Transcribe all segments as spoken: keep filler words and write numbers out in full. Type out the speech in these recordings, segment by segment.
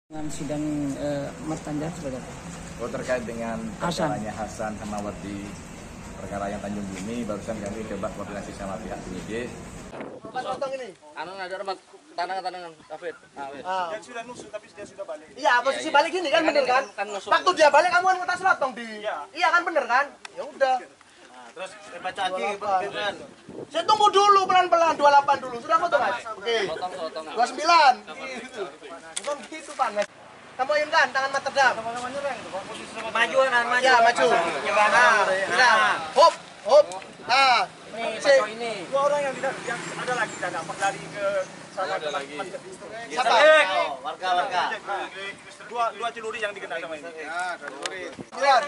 Dengan sidang uh, Martanda sebagai apa? Oh, terkait dengan perkaranya Hasan Hamawati, perkara yang Tanjung Bumi, barusan kami coba koordinasi sama pihak penyidik. Potong ini. Anu ada rumah tandangan-tandangan David. Ah. Dia sudah nusuk tapi dia sudah balik. Iya, posisi ya, ya. Balik gini kan, bener kan? kan, kan Waktu dia balik kamu kan ngutas lotong di. Iya. Iya kan bener kan? Ya udah. Nah, terus baca lagi kan. Saya tunggu dulu pelan-pelan dua puluh delapan dulu. Sudah foto Mas? Oke. Potong potong. dua puluh sembilan. Gitu. Bukan gitu panas. Kamu ayun kan tangan mata dam. Maju kan maju. Ya, maju. Nah, nah. Hop, hop. Nah, Ini si- ini. Dua orang yang tidak yang ada lagi tidak dapat lari ke sana Ada lagi. siapa? Oh, warga-warga. Dua dua celuri yang dikenal sama ini. Ya, dua celuri. Lihat.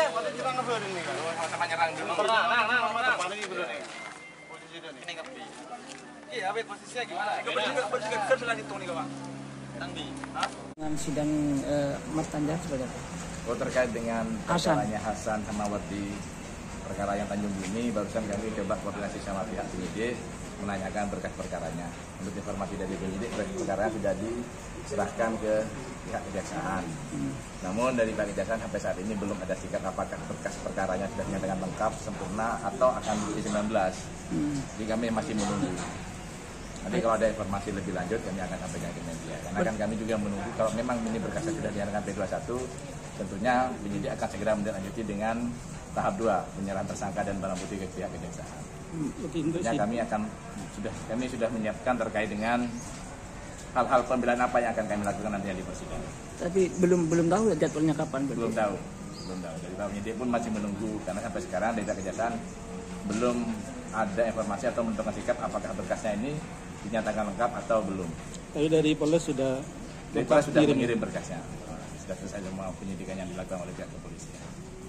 Sama nyerang dulu. Nah, nah, nah, nah. Mana ini bro nih? Posisi dia nih. Ini kan. Iya, Abid posisinya gimana? Bersih bersih bersih lanjut tuh nih, Pak. Dengan sidang uh, Martanda sebagai apa? Oh, terkait dengan Hasan. perkaranya Hasan Hamawati, perkara yang Tanjung Bumi, barusan kami coba koordinasi sama pihak penyidik menanyakan berkas perkaranya. Untuk informasi dari penyidik, berkas perkara sudah diserahkan ke pihak kejaksaan. Hmm. Namun dari pihak kejaksaan sampai saat ini belum ada sikap apakah berkas perkaranya sudah dinyatakan lengkap, sempurna, atau akan di sembilan belas. Hmm. Jadi kami masih menunggu. Nanti kalau ada informasi lebih lanjut kami akan sampaikan ke media. Karena kan kami juga menunggu kalau memang ini berkasnya sudah dinyatakan P dua puluh satu, tentunya penyidik akan segera menindaklanjuti dengan tahap dua, penyerahan tersangka dan barang bukti ke pihak kejaksaan. Hmm, Oke, untuk Ya, sidang. kami akan sudah kami sudah menyiapkan terkait dengan hal-hal pembelaan apa yang akan kami lakukan nantinya di persidangan. Tapi belum belum tahu ya jadwalnya kapan. berarti? Belum tahu, belum tahu. Dari pihak penyidik pun masih menunggu karena sampai sekarang dari pihak kejaksaan belum ada informasi atau menentukan sikap apakah berkasnya ini dinyatakan lengkap atau belum. Tapi dari Polres sudah Dari lengkap sudah kirim. mengirim berkasnya. Sudah selesai semua penyidikan yang dilakukan oleh pihak kepolisian.